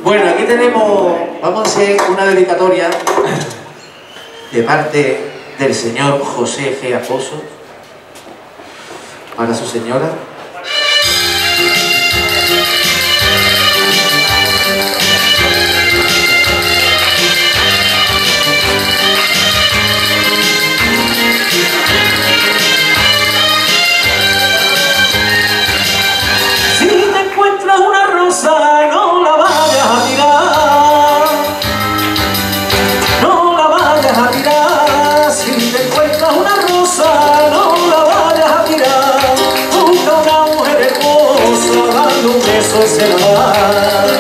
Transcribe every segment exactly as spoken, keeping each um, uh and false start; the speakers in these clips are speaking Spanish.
Bueno, aquí tenemos, vamos a hacer una dedicatoria de parte del señor José G. Aposo para su señora. Si te encuentras una rosa, no la vayas a tirar, no la vayas a tirar. Si te encuentras una rosa, no la vayas a tirar. Busca una mujer hermosa, dando un beso y se la da.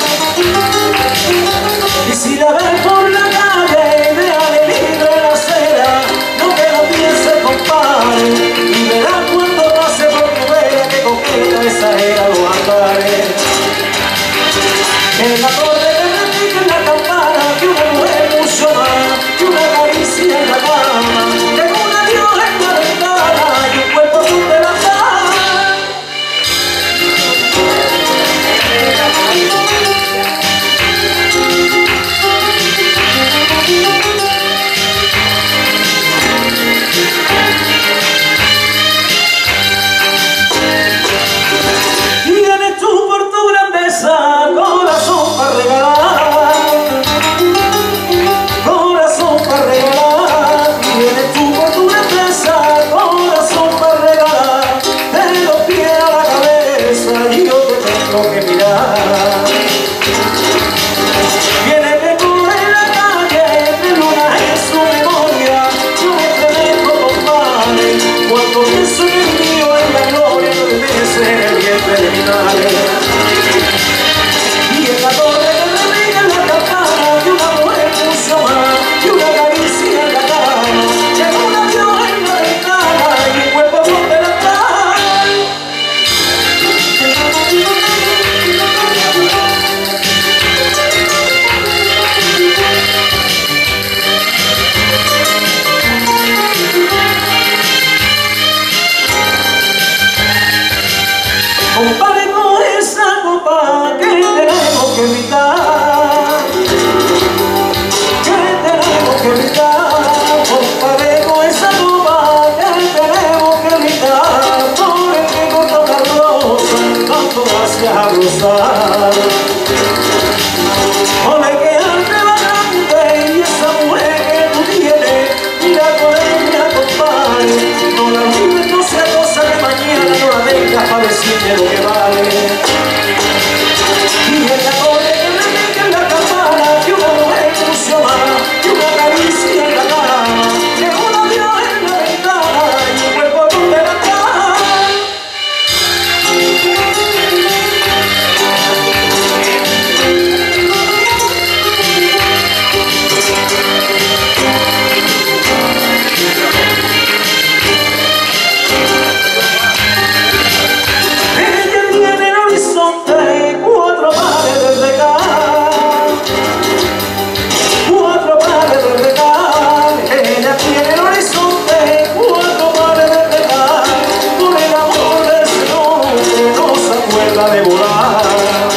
Y si la ves por la calle, déjale libre la acera, no te lo pienses, compadre, y verás cuando pase por tu vera que coqueta exagera los andares. En la torre que repique en la campana, que una mujer mucho más, que una caricia en la cama, que un adiós en la ventana y un cuerpo donde la da. Vienes tú por tu grandeza, corazón para regalar, corazón para regalar. Vienes tú por tu grandeza, corazón para regalar. De los pies a la cabeza yo te tengo que mirar. Vienes de correr en la calle, de luna en su memoria, yo me estremezco, compadre, cuando pienso en el mío, en la gloria de meses en el vientre de mi madre. Y en la torre que repique en la campana, que una mujer mucho más, que una caricia en la cama, que un adiós en la ventana y un cuerpo donde la está. Compadre, con esa copa que tenemos que evitar, que tenemos que evitar. Compadre, con esa copa que tenemos que evitar, por el que corta una rosa, tanto gracias a gozar. Ole que arte vagante y esa mujer que tú tienes, mira con ella, compadre, no la olvides, no sea cosa que mañana no la tengas para decirle lo que vale. Y en la torre que repique en la campana, que una mujer mucho más, que una caricia en la cama, que un adiós en la ventana y un cuerpo donde la está. Ella tiene en el horizonte cuatro pares de regal, cuatro pares de regal. Ella tiene en el horizonte cuatro pares de regal. Por el amor de ese hombre no se acuerda de volar.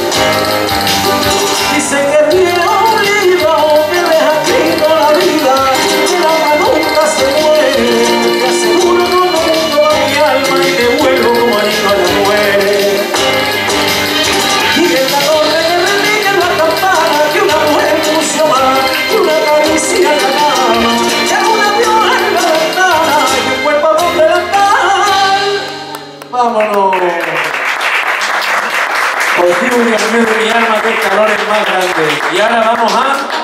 Dice que tiene un libro que deja escrito la vida, que el alma nunca se muere, que aseguro todo mundo a mi alma y que vuelvo como anillo a la mujer. Y en la torre que repique en la campana, que una mujer mucho más, que una caricia en la cama, que un adiós en la ventana y un cuerpo donde la está. Vámonos. Contigo, Dios mío, de mi alma, que el calor es más grande. Y ahora vamos a